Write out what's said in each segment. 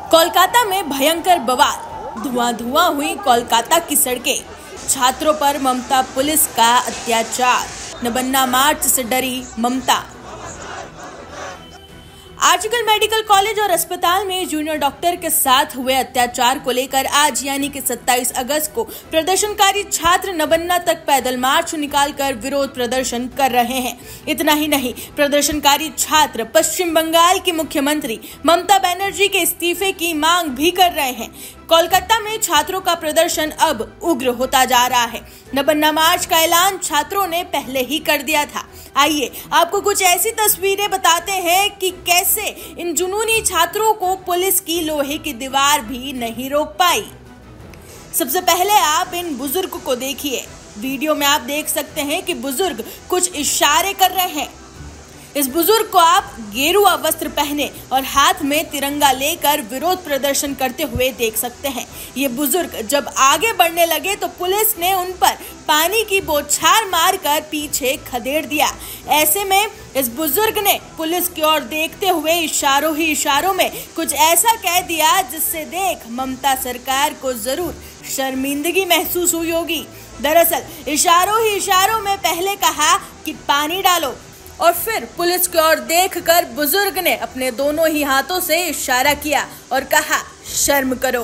कोलकाता में भयंकर बवाल, धुआं धुआं हुई कोलकाता की सड़कें। छात्रों पर ममता पुलिस का अत्याचार, नबन्ना मार्च से डरी ममता। आजकल मेडिकल कॉलेज और अस्पताल में जूनियर डॉक्टर के साथ हुए अत्याचार को लेकर आज यानी कि 27 अगस्त को प्रदर्शनकारी छात्र नबन्ना तक पैदल मार्च निकालकर विरोध प्रदर्शन कर रहे हैं। इतना ही नहीं, प्रदर्शनकारी छात्र पश्चिम बंगाल की मुख्यमंत्री ममता बनर्जी के इस्तीफे की मांग भी कर रहे हैं। कोलकाता में छात्रों का प्रदर्शन अब उग्र होता जा रहा है। नबन्ना मार्च का ऐलान छात्रों ने पहले ही कर दिया था। आइए आपको कुछ ऐसी तस्वीरें बताते हैं कि कैसे इन जुनूनी छात्रों को पुलिस की लोहे की दीवार भी नहीं रोक पाई। सबसे पहले आप इन बुजुर्ग को देखिए। वीडियो में आप देख सकते हैं कि बुजुर्ग कुछ इशारे कर रहे हैं। इस बुजुर्ग को आप गेरुआ वस्त्र पहने और हाथ में तिरंगा लेकर विरोध प्रदर्शन करते हुए देख सकते हैं। ये बुजुर्ग जब आगे बढ़ने लगे तो पुलिस ने उन पर पानी की बौछार मारकर पीछे खदेड़ दिया। ऐसे में इस बुजुर्ग ने पुलिस की ओर देखते हुए इशारों ही इशारों में कुछ ऐसा कह दिया जिससे देख ममता सरकार को जरूर शर्मिंदगी महसूस हुई होगी। दरअसल इशारों ही इशारों में पहले कहा कि पानी डालो और फिर पुलिस की ओर देखकर बुजुर्ग ने अपने दोनों ही हाथों से इशारा किया और कहा शर्म करो।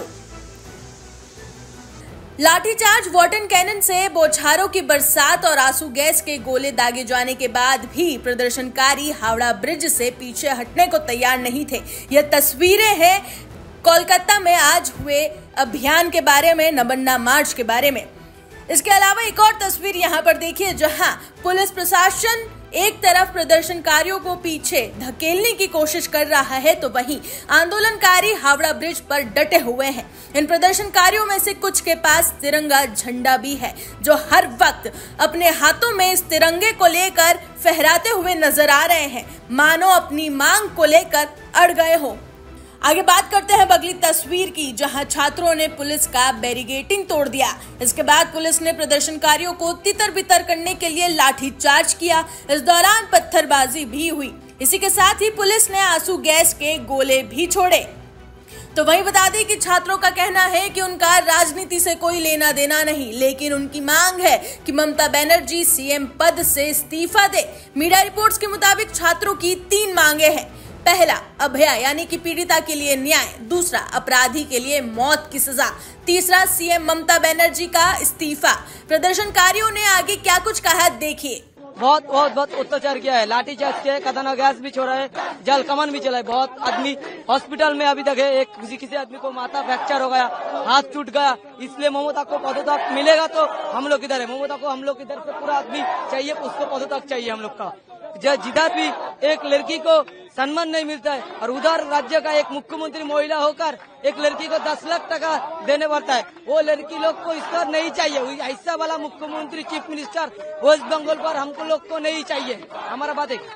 लाठीचार्ज, वाटर कैनन से बौछारों की बरसात और आंसू गैस के गोले दागे जाने के बाद भी प्रदर्शनकारी हावड़ा ब्रिज से पीछे हटने को तैयार नहीं थे। यह तस्वीरें हैं कोलकाता में आज हुए अभियान के बारे में, नबन्ना मार्च के बारे में। इसके अलावा एक और तस्वीर यहाँ पर देखिए जहां पुलिस प्रशासन एक तरफ प्रदर्शनकारियों को पीछे धकेलने की कोशिश कर रहा है तो वहीं आंदोलनकारी हावड़ा ब्रिज पर डटे हुए हैं। इन प्रदर्शनकारियों में से कुछ के पास तिरंगा झंडा भी है जो हर वक्त अपने हाथों में इस तिरंगे को लेकर फहराते हुए नजर आ रहे हैं, मानो अपनी मांग को लेकर अड़ गए हो। आगे बात करते हैं अगली तस्वीर की जहां छात्रों ने पुलिस का बैरिकेडिंग तोड़ दिया। इसके बाद पुलिस ने प्रदर्शनकारियों को तितर बितर करने के लिए लाठीचार्ज किया। इस दौरान पत्थरबाजी भी हुई। इसी के साथ ही पुलिस ने आंसू गैस के गोले भी छोड़े। तो वहीं बता दें कि छात्रों का कहना है कि उनका राजनीति से कोई लेना देना नहीं, लेकिन उनकी मांग है कि ममता बनर्जी सीएम पद से इस्तीफा दे। मीडिया रिपोर्ट्स के मुताबिक छात्रों की 3 मांगे हैं। पहला, अभया यानी कि पीड़िता के लिए न्याय। दूसरा, अपराधी के लिए मौत की सजा। तीसरा, सीएम ममता बनर्जी का इस्तीफा। प्रदर्शनकारियों ने आगे क्या कुछ कहा देखिए। बहुत अत्याचार किया है, लाठीचार्ज किया है, कदना गैस भी छोड़ा है, जल कमन भी चला है। बहुत आदमी हॉस्पिटल में अभी तक है। एक किसी आदमी को माथा फ्रैक्चर हो गया, हाथ टूट गया। इसलिए ममता को पदोत्तक मिलेगा तो हम लोग इधर है। ममता को हम लोग इधर से पूरा आदमी चाहिए, उसको पदोत्तक चाहिए हम लोग का। जिधर भी एक लड़की को सम्मान नहीं मिलता है और उधर राज्य का एक मुख्यमंत्री महिला होकर एक लड़की को 10 लाख टका देने पड़ता है। वो लड़की लोग को इस पर नहीं चाहिए। ऐसा वाला मुख्यमंत्री, चीफ मिनिस्टर वेस्ट बंगाल पर हमको लोग को नहीं चाहिए। हमारा बात है।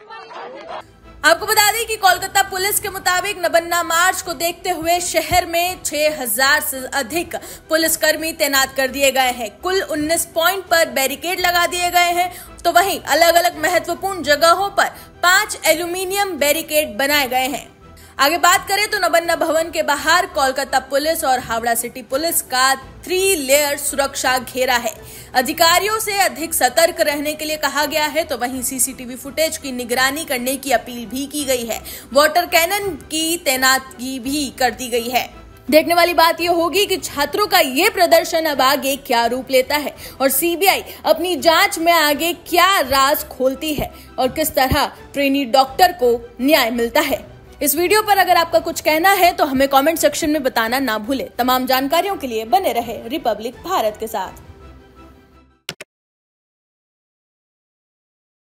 आपको बता दें कि कोलकाता पुलिस के मुताबिक नबन्ना मार्च को देखते हुए शहर में 6000 से अधिक पुलिसकर्मी तैनात कर दिए गए हैं। कुल 19 पॉइंट पर बैरिकेड लगा दिए गए हैं। तो वहीं अलग अलग महत्वपूर्ण जगहों पर 5 एल्यूमिनियम बैरिकेड बनाए गए हैं। आगे बात करें तो नबन्ना भवन के बाहर कोलकाता पुलिस और हावड़ा सिटी पुलिस का 3 लेयर सुरक्षा घेरा है। अधिकारियों से अधिक सतर्क रहने के लिए कहा गया है तो वहीं सीसीटीवी फुटेज की निगरानी करने की अपील भी की गई है। वाटर कैनन की तैनाती भी कर दी गई है। देखने वाली बात यह होगी कि छात्रों का ये प्रदर्शन अब आगे क्या रूप लेता है और सीबीआई अपनी जांच में आगे क्या राज खोलती है और किस तरह ट्रेनी डॉक्टर को न्याय मिलता है। इस वीडियो पर अगर आपका कुछ कहना है तो हमें कमेंट सेक्शन में बताना ना भूले। तमाम जानकारियों के लिए बने रहे रिपब्लिक भारत के साथ।